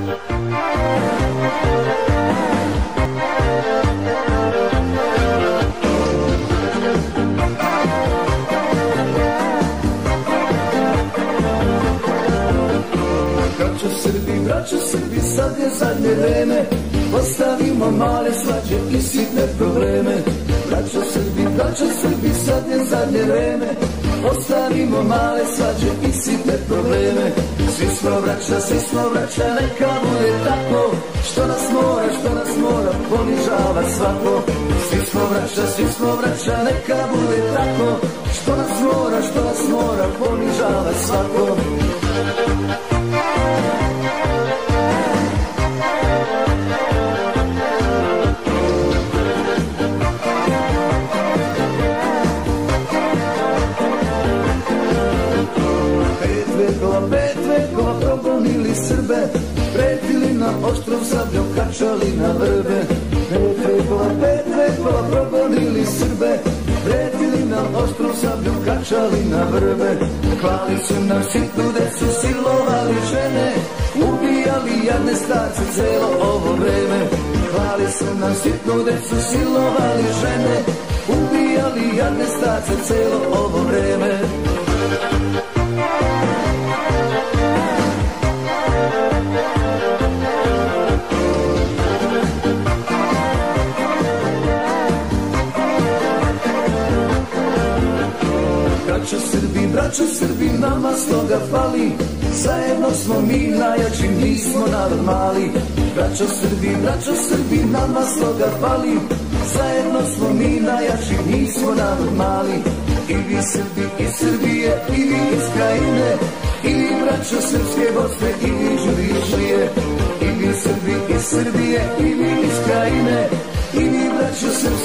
Braćo Srbi, sad je zadnje vreme, ostavimo male svađe i sitne probleme. Braćo Srbi, sad je zadnje vreme, ostavimo male svađe i sitne probleme. Svi smo braća, neka bude tako, što nas mora ponižava svako. Svi smo braća, neka bude tako, što nas mora ponižava svako. Pet vekova progonili Srbe, pretili nam oštrom sabljom, kačali na vrbe. Pet vekova progonili Srbe, pretili nam oštrom sabljom, kačali na vrbe. Klali su nam sitnu decu, silovali žene, ubijali jadne starce celo ovo vreme. Klali su nam sitnu decu, silovali žene, ubijali jadne starce celo ovo vreme. Braćo Srbi, nama sloga fali, zajedno smo mi najjači, nismo narod mali. Braćo Srbi, nama sloga fali, zajedno smo mi najjači, nismo narod mali. I vi Srbi iz Srbije, i vi iz Krajine, i vi braćo srpske Bosne, i vi Đurišlije. I vi Srbi iz Srbije, i vi iz Krajine, i vi braćo srpske